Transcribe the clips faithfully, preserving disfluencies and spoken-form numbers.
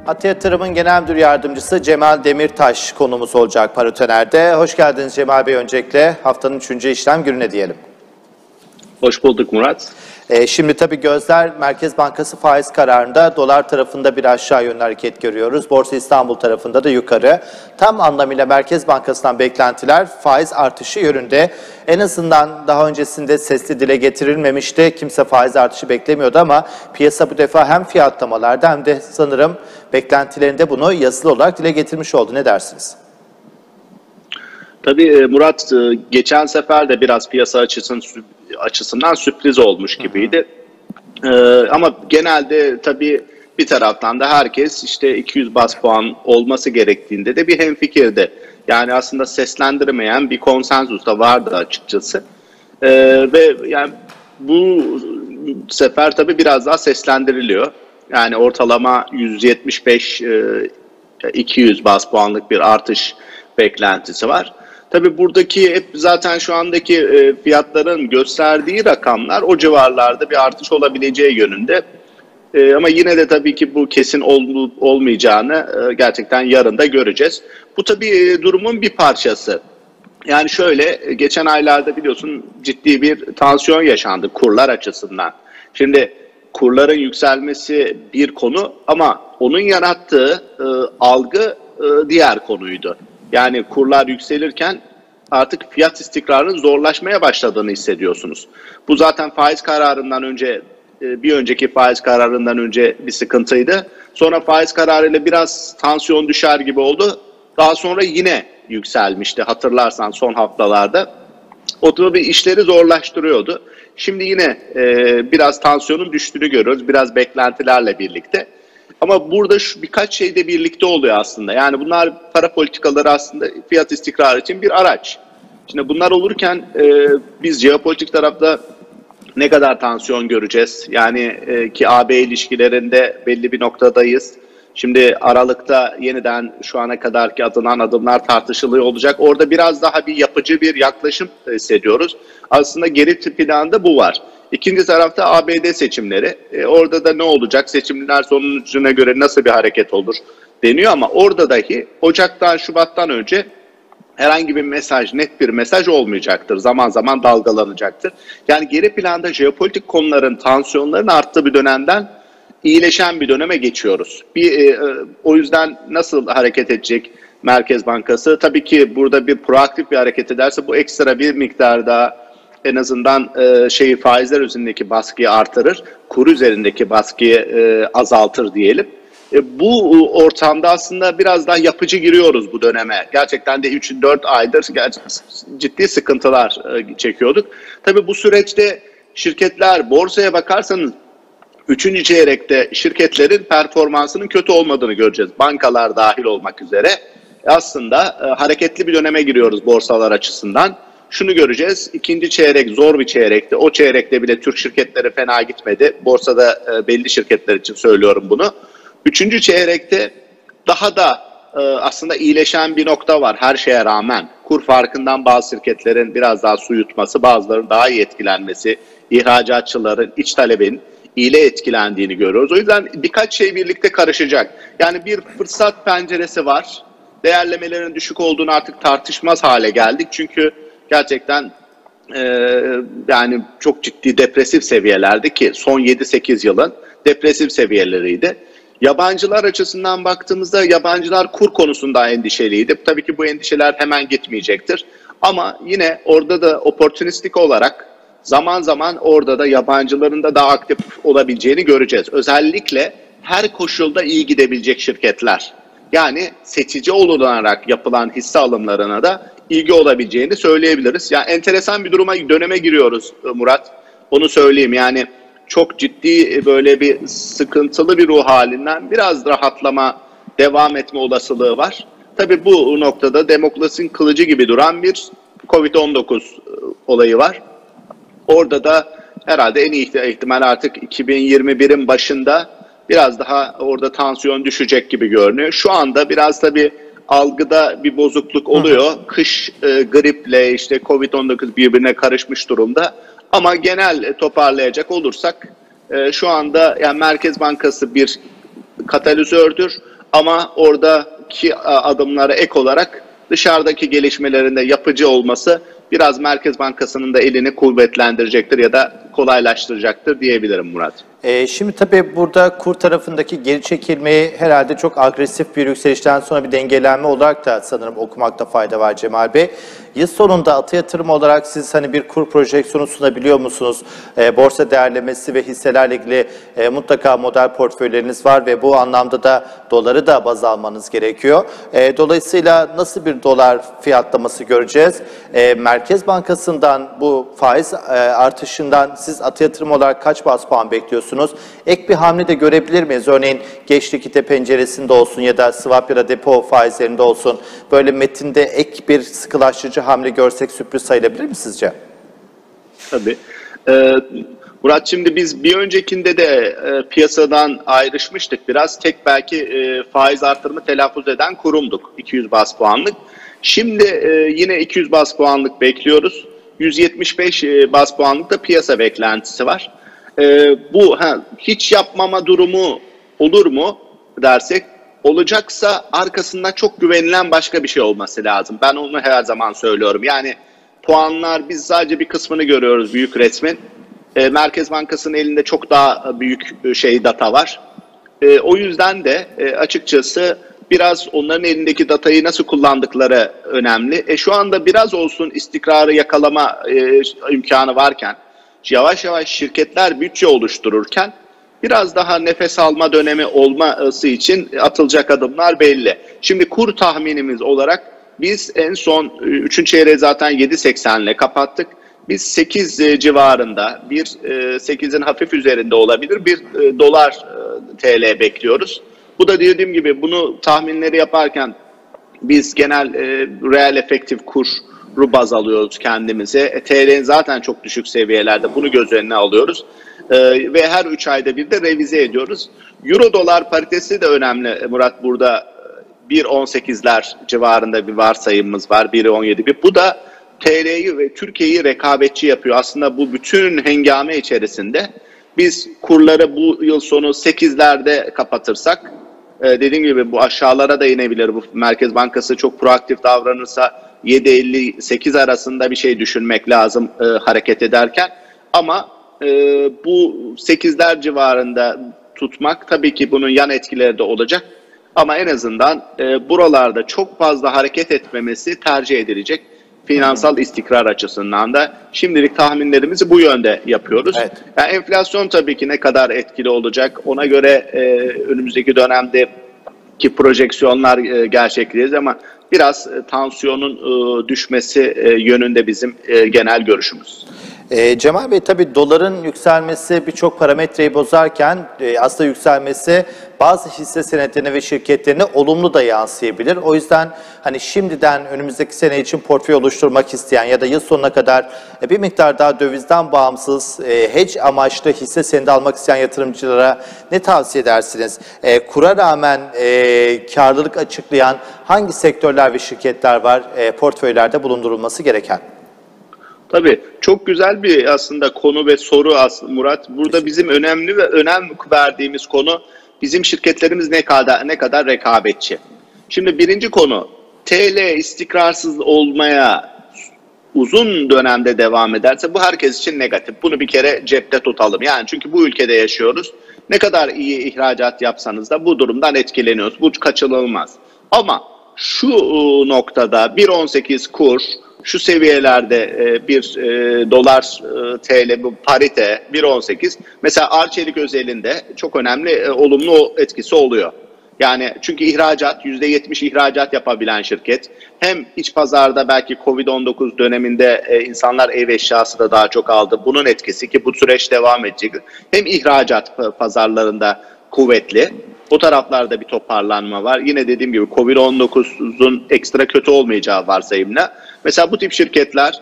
Ata Yatırım'ın Genel Müdür Yardımcısı Cemal Demirtaş konuğumuz olacak Paritoner'de. Hoş geldiniz Cemal Bey, öncelikle haftanın üçüncü işlem gününe diyelim. Hoş bulduk Murat. Ee, şimdi tabii gözler Merkez Bankası faiz kararında dolar tarafında bir aşağı yönlü hareket görüyoruz. Borsa İstanbul tarafında da yukarı. Tam anlamıyla Merkez Bankası'ndan beklentiler faiz artışı yönünde. En azından daha öncesinde sesli dile getirilmemişti. Kimse faiz artışı beklemiyordu ama piyasa bu defa hem fiyatlamalarda hem de sanırım beklentilerinde bunu yazılı olarak dile getirmiş oldu. Ne dersiniz? Tabii Murat, geçen sefer de biraz piyasa açısından, açısından sürpriz olmuş gibiydi. Hı hı. Ee, ama genelde tabii bir taraftan da herkes işte iki yüz baz puan olması gerektiğinde de bir hemfikirdi. Yani aslında seslendirmeyen bir konsensus da vardı açıkçası. Ee, ve yani bu sefer tabii biraz daha seslendiriliyor. Yani ortalama yüz yetmiş beş iki yüz baz puanlık bir artış beklentisi var. Tabii buradaki hep zaten şu andaki e, fiyatların gösterdiği rakamlar o civarlarda bir artış olabileceği yönünde. E, ama yine de tabii ki bu kesin ol, olmayacağını e, gerçekten yarın da göreceğiz. Bu tabii e, durumun bir parçası. Yani şöyle, geçen aylarda biliyorsun ciddi bir tansiyon yaşandı kurlar açısından. Şimdi kurların yükselmesi bir konu ama onun yarattığı e, algı e, diğer konuydu. Yani kurlar yükselirken artık fiyat istikrarının zorlaşmaya başladığını hissediyorsunuz. Bu zaten faiz kararından önce, bir önceki faiz kararından önce bir sıkıntıydı. Sonra faiz kararıyla biraz tansiyon düşer gibi oldu. Daha sonra yine yükselmişti hatırlarsan son haftalarda. O tabii işleri zorlaştırıyordu. Şimdi yine biraz tansiyonun düştüğünü görüyoruz, biraz beklentilerle birlikte. Ama burada şu birkaç şey de birlikte oluyor aslında. Yani bunlar para politikaları aslında fiyat istikrarı için bir araç. Şimdi bunlar olurken e, biz jeopolitik tarafta ne kadar tansiyon göreceğiz? Yani e, ki A B ilişkilerinde belli bir noktadayız. Şimdi Aralık'ta yeniden şu ana kadarki atılan adımlar tartışılıyor olacak. Orada biraz daha bir yapıcı bir yaklaşım hissediyoruz. Aslında geri planda bu var. İkinci tarafta A B D seçimleri. E, orada da ne olacak? Seçimler sonucuna göre nasıl bir hareket olur deniyor ama orada dahi Ocak'tan Şubat'tan önce herhangi bir mesaj, net bir mesaj olmayacaktır. Zaman zaman dalgalanacaktır. Yani geri planda jeopolitik konuların, tansiyonların arttığı bir dönemden iyileşen bir döneme geçiyoruz. Bir, e, o yüzden nasıl hareket edecek Merkez Bankası? Tabii ki burada bir proaktif bir hareket ederse bu ekstra bir miktar daha en azından e, şeyi faizler üzerindeki baskıyı artırır, kur üzerindeki baskıyı e, azaltır diyelim. E, bu ortamda aslında biraz daha yapıcı giriyoruz bu döneme. Gerçekten de üç dört aydır ciddi sıkıntılar e, çekiyorduk. Tabii bu süreçte şirketler, borsaya bakarsanız üçüncü çeyrekte şirketlerin performansının kötü olmadığını göreceğiz. Bankalar dahil olmak üzere. Aslında e, hareketli bir döneme giriyoruz borsalar açısından. Şunu göreceğiz, ikinci çeyrek zor bir çeyrekti. O çeyrekte bile Türk şirketleri fena gitmedi. Borsada e, belli şirketler için söylüyorum bunu. Üçüncü çeyrekte daha da e, aslında iyileşen bir nokta var her şeye rağmen. Kur farkından bazı şirketlerin biraz daha su yutması, bazılarının daha iyi etkilenmesi, ihracatçıların, iç talebin ile etkilendiğini görüyoruz. O yüzden birkaç şey birlikte karışacak. Yani bir fırsat penceresi var. Değerlemelerin düşük olduğunu artık tartışmaz hale geldik. Çünkü gerçekten e, yani çok ciddi depresif seviyelerde ki son yedi sekiz yılın depresif seviyeleriydi. Yabancılar açısından baktığımızda yabancılar kur konusunda endişeliydi. Tabii ki bu endişeler hemen gitmeyecektir. Ama yine orada da opportunistik olarak zaman zaman orada da yabancıların da daha aktif olabileceğini göreceğiz. Özellikle her koşulda iyi gidebilecek şirketler. Yani seçici olunarak yapılan hisse alımlarına da ilgi olabileceğini söyleyebiliriz. Yani enteresan bir duruma, döneme giriyoruz Murat. Onu söyleyeyim. Yani çok ciddi böyle bir sıkıntılı bir ruh halinden biraz rahatlama, devam etme olasılığı var. Tabii bu noktada demokrasinin kılıcı gibi duran bir kovid on dokuz olayı var. Orada da herhalde en iyi ihtimal artık iki bin yirmi birin başında biraz daha orada tansiyon düşecek gibi görünüyor. Şu anda biraz tabii algıda bir bozukluk oluyor. Hı hı. Kış e, griple işte kovid on dokuz birbirine karışmış durumda. Ama genel toparlayacak olursak e, şu anda yani Merkez Bankası bir katalizördür. Ama oradaki adımlara ek olarak dışarıdaki gelişmelerinde yapıcı olması biraz Merkez Bankası'nın da elini kuvvetlendirecektir ya da kolaylaştıracaktır diyebilirim Murat. Ee, şimdi tabii burada kur tarafındaki geri çekilmeyi herhalde çok agresif bir yükselişten sonra bir dengelenme olarak da sanırım okumakta fayda var Cemal Bey. Yıl sonunda Ata Yatırım olarak siz hani bir kur projeksiyonu sunabiliyor musunuz? Ee, borsa değerlemesi ve hisselerle ilgili e, mutlaka model portföyleriniz var ve bu anlamda da doları da baz almanız gerekiyor. E, dolayısıyla nasıl bir dolar fiyatlaması göreceğiz? E, Merkez Bankası'ndan bu faiz e, artışından siz Ata Yatırım olarak kaç baz puan bekliyorsunuz? Ek bir hamle de görebilir miyiz? Örneğin geç likite penceresinde olsun ya da swap ya da depo faizlerinde olsun. Böyle metinde ek bir sıkılaştırıcı hamle görsek sürpriz sayılabilir mi sizce? Tabii. Ee, Murat, şimdi biz bir öncekinde de e, piyasadan ayrışmıştık biraz. Tek belki e, faiz artırımı telaffuz eden kurumduk. iki yüz baz puanlık. Şimdi e, yine iki yüz baz puanlık bekliyoruz. yüz yetmiş beş e, baz puanlık da piyasa beklentisi var. Ee, bu ha, hiç yapmama durumu olur mu dersek, olacaksa arkasında çok güvenilen başka bir şey olması lazım. Ben onu her zaman söylüyorum. Yani puanlar, biz sadece bir kısmını görüyoruz, büyük resmin. Ee, Merkez Bankası'nın elinde çok daha büyük şey data var. Ee, o yüzden de e, açıkçası biraz onların elindeki datayı nasıl kullandıkları önemli. E, şu anda biraz olsun istikrarı yakalama e, imkanı varken, yavaş yavaş şirketler bütçe oluştururken biraz daha nefes alma dönemi olması için atılacak adımlar belli. Şimdi kur tahminimiz olarak biz en son üçüncü çeyreği zaten yedi seksen ile kapattık. Biz sekiz civarında, bir sekizin hafif üzerinde olabilir bir dolar T L bekliyoruz. Bu da dediğim gibi bunu tahminleri yaparken biz genel reel efektif kur baz alıyoruz kendimize. E, T L'nin zaten çok düşük seviyelerde, bunu göz önüne alıyoruz. E, ve her üç ayda bir de revize ediyoruz. Euro dolar paritesi de önemli Murat, burada bir virgül on sekizler civarında bir varsayımımız var. bir virgül on yedi. Bu da T L'yi ve Türkiye'yi rekabetçi yapıyor. Aslında bu bütün hengame içerisinde biz kurları bu yıl sonu sekizlerde kapatırsak, e, dediğim gibi bu aşağılara da inebilir. Bu Merkez Bankası çok proaktif davranırsa yedi elli sekiz arasında bir şey düşünmek lazım e, hareket ederken. Ama e, bu sekizler civarında tutmak, tabii ki bunun yan etkileri de olacak. Ama en azından e, buralarda çok fazla hareket etmemesi tercih edilecek. Finansal istikrar açısından da şimdilik tahminlerimizi bu yönde yapıyoruz. Evet. Yani enflasyon tabii ki ne kadar etkili olacak, ona göre e, önümüzdeki dönemdeki projeksiyonlar e, gerçekleşeceğiz ama biraz e, tansiyonun e, düşmesi e, yönünde bizim e, genel görüşümüz. E, Cemal Bey, tabii doların yükselmesi birçok parametreyi bozarken e, aslında yükselmesi bazı hisse senetlerine ve şirketlerine olumlu da yansıyabilir. O yüzden hani şimdiden önümüzdeki sene için portföy oluşturmak isteyen ya da yıl sonuna kadar e, bir miktar daha dövizden bağımsız e, hedge amaçlı hisse senedi almak isteyen yatırımcılara ne tavsiye edersiniz? E, kura rağmen e, karlılık açıklayan hangi sektörler ve şirketler var e, portföylerde bulundurulması gereken? Tabii çok güzel bir aslında konu ve soru aslında Murat. Burada bizim önemli ve önem verdiğimiz konu, bizim şirketlerimiz ne kadar ne kadar rekabetçi. Şimdi birinci konu, T L istikrarsız olmaya uzun dönemde devam ederse bu herkes için negatif. Bunu bir kere cepte tutalım. Yani çünkü bu ülkede yaşıyoruz. Ne kadar iyi ihracat yapsanız da bu durumdan etkileniyoruz. Bu kaçınılmaz. Ama şu noktada bir virgül on sekiz kur, şu seviyelerde bir dolar T L bu parite bir virgül on sekiz, mesela Arçelik özelinde çok önemli olumlu etkisi oluyor. Yani çünkü ihracat, yüzde yetmiş ihracat yapabilen şirket. Hem iç pazarda belki Covid on dokuz döneminde insanlar ev eşyası da daha çok aldı. Bunun etkisi ki bu süreç devam edecek. Hem ihracat pazarlarında kuvvetli. O taraflarda bir toparlanma var. Yine dediğim gibi Covid on dokuzun ekstra kötü olmayacağı varsayımla. Mesela bu tip şirketler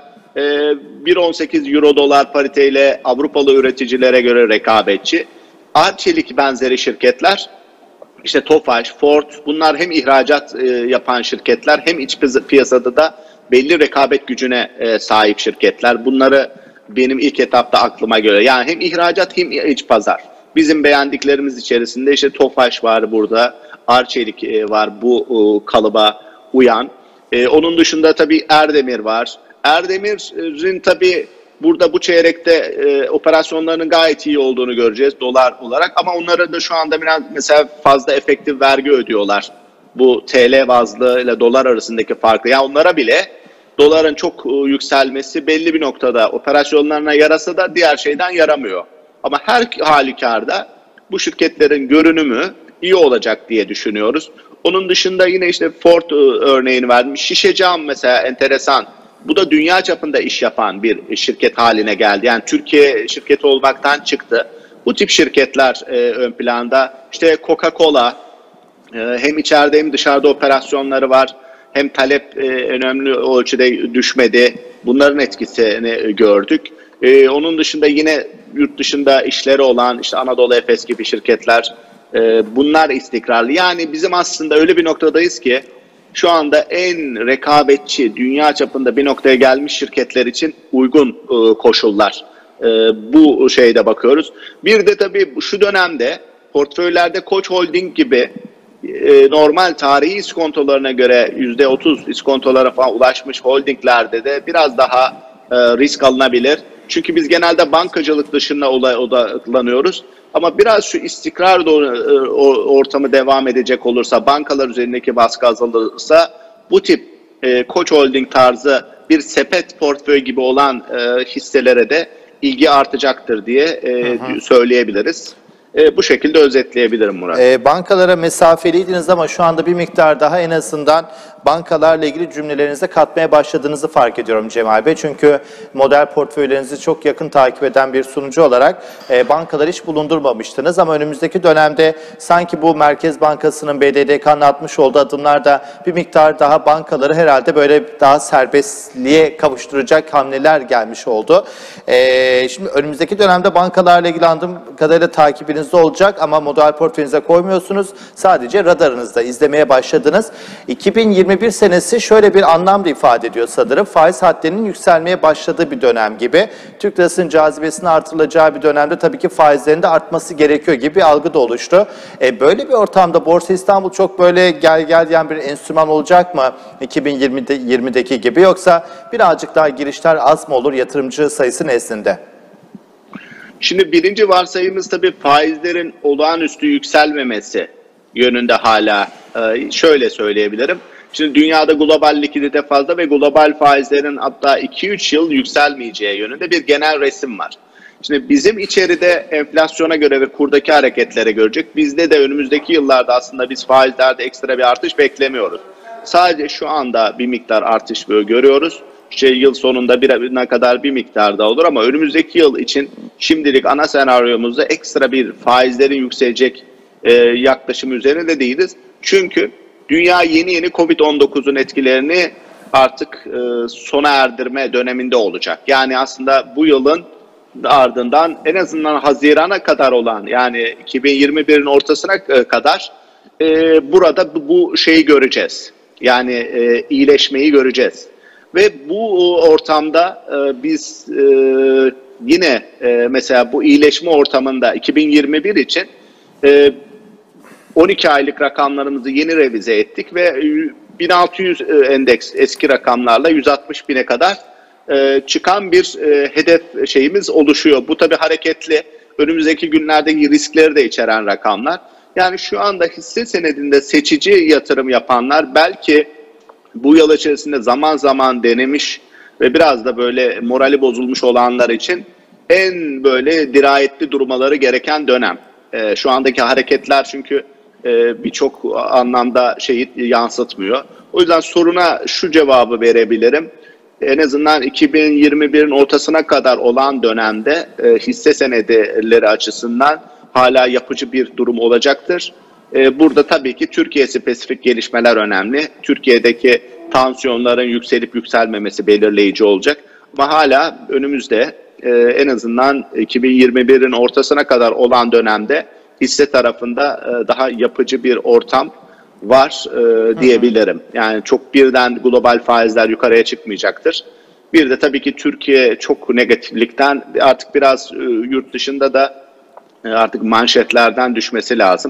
bir virgül on sekiz euro dolar pariteyle Avrupalı üreticilere göre rekabetçi. Arçelik benzeri şirketler, işte Tofaş, Ford, bunlar hem ihracat yapan şirketler hem iç piyasada da belli rekabet gücüne sahip şirketler. Bunları benim ilk etapta aklıma göre, yani hem ihracat hem iç pazar. Bizim beğendiklerimiz içerisinde işte Tofaş var burada, Arçelik e, var bu e, kalıba uyan. E, onun dışında tabii Erdemir var. Erdemir'in tabii burada bu çeyrekte e, operasyonlarının gayet iyi olduğunu göreceğiz dolar olarak. Ama onlara da şu anda biraz mesela fazla efektif vergi ödüyorlar. Bu T L bazlı ile dolar arasındaki farkı. Yani onlara bile doların çok e, yükselmesi belli bir noktada operasyonlarına yarasa da diğer şeyden yaramıyor. Ama her halükarda bu şirketlerin görünümü iyi olacak diye düşünüyoruz. Onun dışında yine işte Ford e, örneğini verdim. Şişe cam mesela enteresan. Bu da dünya çapında iş yapan bir şirket haline geldi. Yani Türkiye şirketi olmaktan çıktı. Bu tip şirketler e, ön planda. İşte Coca-Cola e, hem içeride hem dışarıda operasyonları var. Hem talep e, önemli ölçüde düşmedi. Bunların etkisini gördük. E, onun dışında yine yurt dışında işleri olan işte Anadolu Efes gibi şirketler, e, bunlar istikrarlı. Yani bizim aslında öyle bir noktadayız ki şu anda en rekabetçi, dünya çapında bir noktaya gelmiş şirketler için uygun e, koşullar. E, bu şeyde bakıyoruz. Bir de tabii şu dönemde portföylerde Koç Holding gibi e, normal tarihi iskontolarına göre yüzde otuz iskontolara falan ulaşmış holdinglerde de biraz daha e, risk alınabilir. Çünkü biz genelde bankacılık dışında odaklanıyoruz. Ama biraz şu istikrar ortamı devam edecek olursa, bankalar üzerindeki baskı azalırsa bu tip e, Koç Holding tarzı bir sepet portföy gibi olan e, hisselere de ilgi artacaktır diye e, hı hı. söyleyebiliriz. E, bu şekilde özetleyebilirim Murat. E, bankalara mesafeliydiniz ama şu anda bir miktar daha en azından bankalarla ilgili cümlelerinize katmaya başladığınızı fark ediyorum Cemal Bey. Çünkü model portföylerinizi çok yakın takip eden bir sunucu olarak e, bankaları hiç bulundurmamıştınız. Ama önümüzdeki dönemde sanki bu Merkez Bankası'nın B D D K'nın atmış olduğu adımlarda bir miktar daha bankaları herhalde böyle daha serbestliğe kavuşturacak hamleler gelmiş oldu. E, şimdi önümüzdeki dönemde bankalarla ilgili anladığım kadarıyla takibinizde olacak ama model portföyünüze koymuyorsunuz. Sadece radarınızda izlemeye başladınız. iki bin yirmi bir senesi şöyle bir anlam da ifade ediyor sanırım. Faiz hadlerinin yükselmeye başladığı bir dönem gibi. Türk lirasının cazibesinin artırılacağı bir dönemde tabii ki faizlerin de artması gerekiyor gibi bir algı da oluştu. E, böyle bir ortamda Borsa İstanbul çok böyle gel gel diyen bir enstrüman olacak mı iki bin yirmideki gibi, yoksa birazcık daha girişler az mı olur yatırımcı sayısı nezdinde? Şimdi birinci varsayımız tabii faizlerin olağanüstü yükselmemesi yönünde hala. Ee, şöyle söyleyebilirim. Şimdi dünyada global likidite fazla ve global faizlerin hatta iki üç yıl yükselmeyeceği yönünde bir genel resim var. Şimdi bizim içeride enflasyona göre ve kurdaki hareketlere görecek. Bizde de önümüzdeki yıllarda aslında biz faizlerde ekstra bir artış beklemiyoruz. Sadece şu anda bir miktar artış görüyoruz. İşte yıl sonunda bir, ne kadar bir miktar da olur ama önümüzdeki yıl için şimdilik ana senaryomuzda ekstra bir faizlerin yükselecek e, yaklaşım üzerinde değiliz. Çünkü dünya yeni yeni kovid on dokuzun etkilerini artık e, sona erdirme döneminde olacak. Yani aslında bu yılın ardından en azından Haziran'a kadar olan, yani iki bin yirmi birin ortasına kadar e, burada bu şeyi göreceğiz. Yani e, iyileşmeyi göreceğiz. Ve bu ortamda e, biz e, yine e, mesela bu iyileşme ortamında iki bin yirmi bir için e, on iki aylık rakamlarımızı yeni revize ettik ve bin altı yüz endeks eski rakamlarla yüz altmış bine kadar e, çıkan bir e, hedef şeyimiz oluşuyor. Bu tabii hareketli, önümüzdeki günlerdeki riskleri de içeren rakamlar. Yani şu anda hisse senedinde seçici yatırım yapanlar belki bu yıl içerisinde zaman zaman denemiş ve biraz da böyle morali bozulmuş olanlar için en böyle dirayetli durmaları gereken dönem. E, şu andaki hareketler çünkü e, birçok anlamda şeyi yansıtmıyor. O yüzden soruna şu cevabı verebilirim. En azından iki bin yirmi birin ortasına kadar olan dönemde e, hisse senedileri açısından hala yapıcı bir durum olacaktır. Burada tabii ki Türkiye spesifik gelişmeler önemli. Türkiye'deki tansiyonların yükselip yükselmemesi belirleyici olacak. Ama hala önümüzde en azından iki bin yirmi birin ortasına kadar olan dönemde hisse tarafında daha yapıcı bir ortam var diyebilirim. Yani çok birden global faizler yukarıya çıkmayacaktır. Bir de tabii ki Türkiye çok negatiflikten artık biraz yurt dışında da artık manşetlerden düşmesi lazım.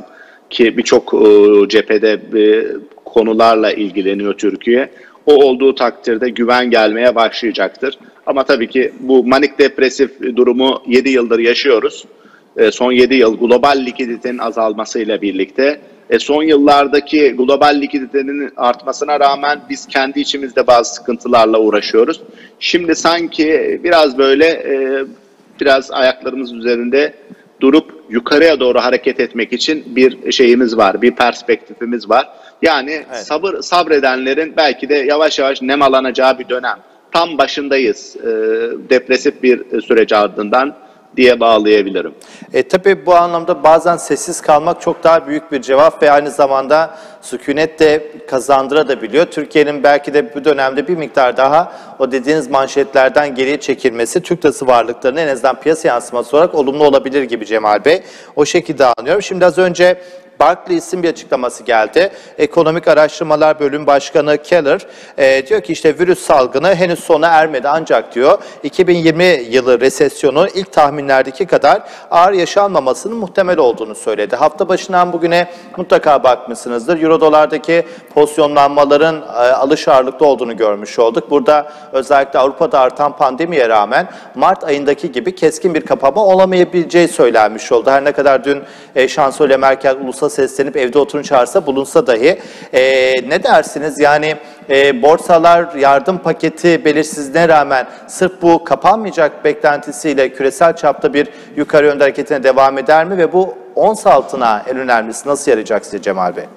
ki birçok cephede e, konularla ilgileniyor Türkiye. O olduğu takdirde güven gelmeye başlayacaktır. Ama tabii ki bu manik depresif durumu yedi yıldır yaşıyoruz. E, son yedi yıl global likiditenin azalmasıyla birlikte e, son yıllardaki global likiditenin artmasına rağmen biz kendi içimizde bazı sıkıntılarla uğraşıyoruz. Şimdi sanki biraz böyle e, biraz ayaklarımız üzerinde durup yukarıya doğru hareket etmek için bir şeyimiz var, bir perspektifimiz var. Yani evet. sabır sabredenlerin belki de yavaş yavaş nemalanacağı bir dönem. Tam başındayız e, depresif bir süreç ardından diye bağlayabilirim. E, tabii bu anlamda bazen sessiz kalmak çok daha büyük bir cevap ve aynı zamanda sükunet de kazandırabiliyor. Türkiye'nin belki de bu dönemde bir miktar daha o dediğiniz manşetlerden geriye çekilmesi Türk lirası varlıklarının en azından piyasa yansıması olarak olumlu olabilir gibi Cemal Bey. O şekilde anlıyorum. Şimdi az önce Barclays'in bir açıklaması geldi. Ekonomik Araştırmalar Bölüm Başkanı Keller e, diyor ki işte virüs salgını henüz sona ermedi ancak diyor iki bin yirmi yılı resesyonu ilk tahminlerdeki kadar ağır yaşanmamasının muhtemel olduğunu söyledi. Hafta başından bugüne mutlaka bakmışsınızdır. Euro dolardaki pozisyonlanmaların e, alış ağırlıklı olduğunu görmüş olduk. Burada özellikle Avrupa'da artan pandemiye rağmen Mart ayındaki gibi keskin bir kapama olamayabileceği söylenmiş oldu. Her ne kadar dün e, Şansölye Merkel ulusal seslenip evde oturun çağırsa bulunsa dahi e, ne dersiniz? Yani e, borsalar yardım paketi belirsizliğine rağmen sırf bu kapanmayacak beklentisiyle küresel çapta bir yukarı yönde hareketine devam eder mi? Ve bu ons altına en önemlisi nasıl yarayacak size Cemal Bey?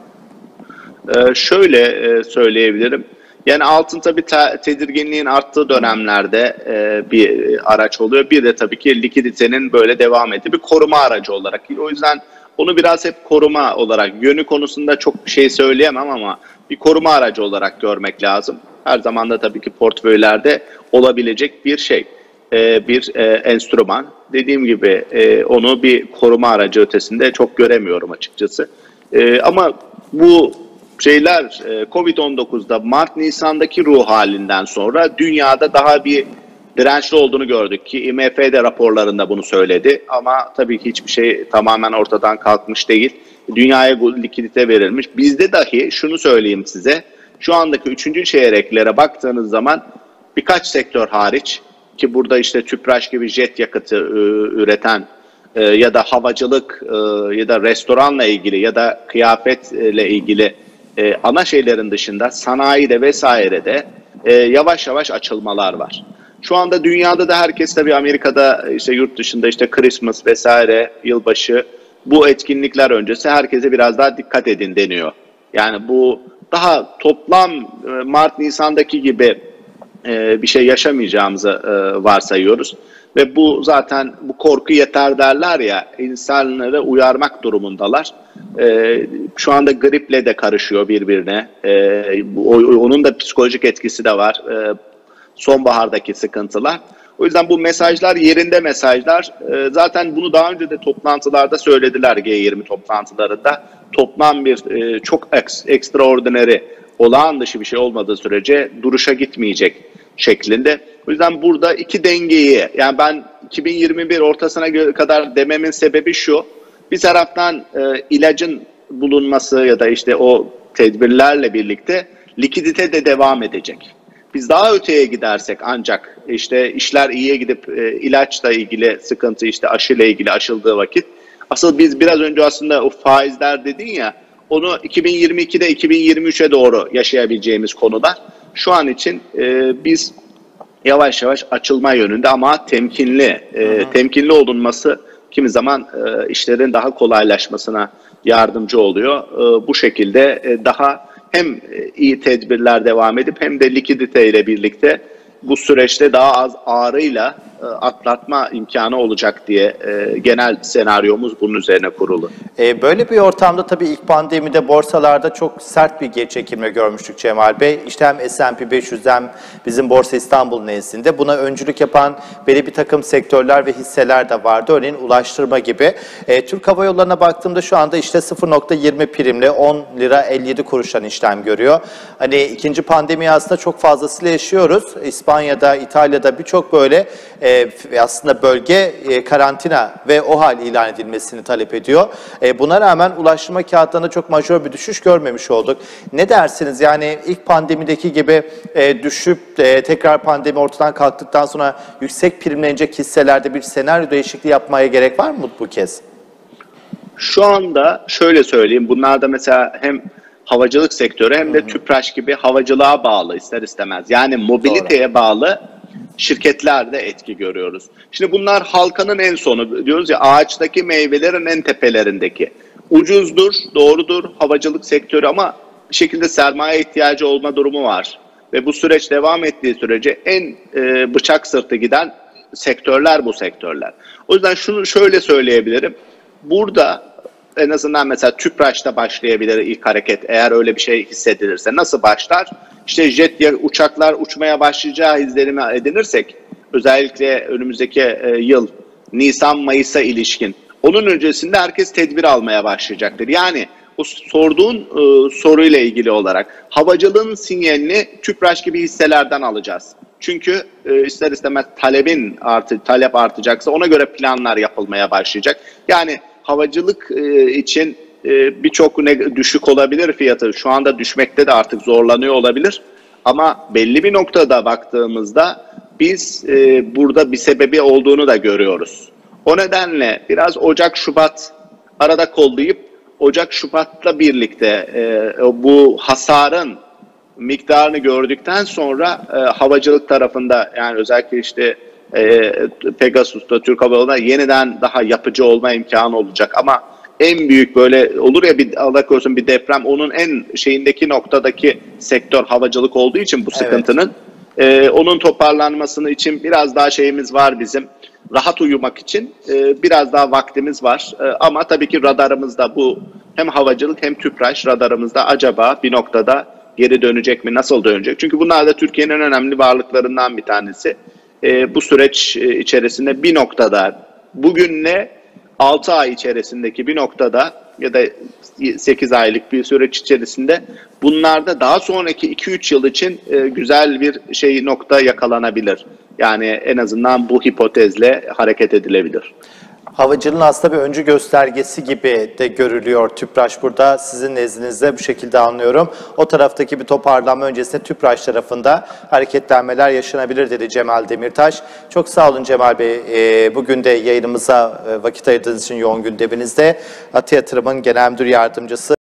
Ee, şöyle e, söyleyebilirim. Yani altın tabii te tedirginliğin arttığı dönemlerde e, bir araç oluyor. Bir de tabii ki likiditenin böyle devam ettiği bir koruma aracı olarak. O yüzden onu biraz hep koruma olarak, yönü konusunda çok bir şey söyleyemem ama bir koruma aracı olarak görmek lazım. Her zaman da tabii ki portföylerde olabilecek bir şey, ee, bir e, enstrüman. Dediğim gibi e, onu bir koruma aracı ötesinde çok göremiyorum açıkçası. E, ama bu şeyler e, Covid on dokuzda Mart-Nisan'daki ruh halinden sonra dünyada daha bir dirençli olduğunu gördük ki I M F de raporlarında bunu söyledi ama tabii ki hiçbir şey tamamen ortadan kalkmış değil. Dünyaya likidite verilmiş. Bizde dahi şunu söyleyeyim size, şu andaki üçüncü çeyreklere baktığınız zaman birkaç sektör hariç ki burada işte Tüpraş gibi jet yakıtı e, üreten e, ya da havacılık e, ya da restoranla ilgili ya da kıyafetle ilgili e, ana şeylerin dışında sanayide vesairede e, yavaş yavaş açılmalar var. Şu anda dünyada da herkes tabii Amerika'da işte yurt dışında işte Christmas vesaire yılbaşı bu etkinlikler öncesi herkese biraz daha dikkat edin deniyor. Yani bu daha toplam Mart Nisan'daki gibi bir şey yaşamayacağımızı varsayıyoruz. Ve bu zaten bu korku yeter derler ya, insanları uyarmak durumundalar. Şu anda griple de karışıyor birbirine. Onun da psikolojik etkisi de var. Sonbahardaki sıkıntılar. O yüzden bu mesajlar yerinde mesajlar. Zaten bunu daha önce de toplantılarda söylediler, G yirmi toplantılarında. Toplam bir çok extraordinary, olağan dışı bir şey olmadığı sürece duruşa gitmeyecek şeklinde. O yüzden burada iki dengeyi, yani ben iki bin yirmi bir ortasına kadar dememin sebebi şu. Bir taraftan ilacın bulunması ya da işte o tedbirlerle birlikte likidite de devam edecek. Biz daha öteye gidersek ancak işte işler iyiye gidip e, ilaçla ilgili sıkıntı, işte aşıyla ilgili aşıldığı vakit, asıl biz biraz önce aslında o faizler dedin ya, onu iki bin yirmi ikide iki bin yirmi üçe doğru yaşayabileceğimiz konular. Şu an için e, biz yavaş yavaş açılma yönünde ama temkinli, e, temkinli olunması kimi zaman e, işlerin daha kolaylaşmasına yardımcı oluyor. E, bu şekilde e, daha hem iyi tedbirler devam edip hem de likidite ile birlikte bu süreçte daha az ağrıyla atlatma imkanı olacak diye genel senaryomuz bunun üzerine kurulu. Böyle bir ortamda tabii ilk pandemide borsalarda çok sert bir geri çekilme görmüştük Cemal Bey. İşte hem S and P beş yüz hem bizim Borsa İstanbul nezdinde buna öncülük yapan belli bir takım sektörler ve hisseler de vardı. Örneğin ulaştırma gibi. E, Türk Hava Yolları'na baktığımda şu anda işte sıfır nokta yirmi primle on lira elli yedi kuruştan işlem görüyor. Hani ikinci pandemiyi aslında çok fazlasıyla yaşıyoruz. İspanya'da, İtalya'da birçok böyle e, e, aslında bölge e, karantina ve OHAL ilan edilmesini talep ediyor. E, buna rağmen ulaştırma kağıtlarında çok majör bir düşüş görmemiş olduk. Ne dersiniz? Yani ilk pandemideki gibi e, düşüp e, tekrar pandemi ortadan kalktıktan sonra yüksek primlenecek hisselerde bir senaryo değişikliği yapmaya gerek var mı bu kez? Şu anda şöyle söyleyeyim, bunlar da mesela hem havacılık sektörü hem de Hı -hı. TÜPRAŞ gibi havacılığa bağlı ister istemez. Yani mobiliteye Doğru. bağlı şirketlerde etki görüyoruz. Şimdi bunlar halkanın en sonu, diyoruz ya, ağaçtaki meyvelerin en tepelerindeki. Ucuzdur, doğrudur havacılık sektörü ama bir şekilde sermaye ihtiyacı olma durumu var. Ve bu süreç devam ettiği sürece en e, bıçak sırtı giden sektörler bu sektörler. O yüzden şunu şöyle söyleyebilirim. Burada en azından mesela TÜPRAŞ'ta başlayabilir ilk hareket, eğer öyle bir şey hissedilirse. Nasıl başlar? İşte jet ya uçaklar uçmaya başlayacağı izlenimi edinirsek, özellikle önümüzdeki e, yıl Nisan-Mayıs'a ilişkin, onun öncesinde herkes tedbir almaya başlayacaktır. Yani o sorduğun e, soruyla ilgili olarak havacılığın sinyalini TÜPRAŞ gibi hisselerden alacağız. Çünkü e, ister istemez talebin artı talep artacaksa ona göre planlar yapılmaya başlayacak. Yani havacılık e, için e, birçok düşük olabilir fiyatı. Şu anda düşmekte de artık zorlanıyor olabilir. Ama belli bir noktada baktığımızda biz e, burada bir sebebi olduğunu da görüyoruz. O nedenle biraz Ocak-Şubat arada kollayıp Ocak-Şubat'la birlikte e, bu hasarın miktarını gördükten sonra e, havacılık tarafında, yani özellikle işte e, Pegasus'ta, Türk Hava Yolu'na yeniden daha yapıcı olma imkanı olacak. Ama en büyük böyle olur ya, bir Allah korusun bir deprem, onun en şeyindeki noktadaki sektör havacılık olduğu için bu sıkıntının evet. e, onun toparlanmasını için biraz daha şeyimiz var bizim. Rahat uyumak için e, biraz daha vaktimiz var. E, ama tabii ki radarımızda bu hem havacılık hem TÜPRAŞ radarımızda acaba bir noktada geri dönecek mi? Nasıl dönecek? Çünkü bunlar da Türkiye'nin en önemli varlıklarından bir tanesi. E, bu süreç e, içerisinde bir noktada bugünle altı ay içerisindeki bir noktada ya da sekiz aylık bir süreç içerisinde bunlarda daha sonraki iki üç yıl için e, güzel bir şey nokta yakalanabilir. Yani en azından bu hipotezle hareket edilebilir. Havacılığın aslında bir öncü göstergesi gibi de görülüyor TÜPRAŞ burada. Sizin nezdinizde bu şekilde anlıyorum. O taraftaki bir toparlanma öncesinde TÜPRAŞ tarafında hareketlenmeler yaşanabilir dedi Cemal Demirtaş. Çok sağ olun Cemal Bey. Bugün de yayınımıza vakit ayırdığınız için yoğun gündeminizde. Ati Yatırım'ın Genel Müdür Yardımcısı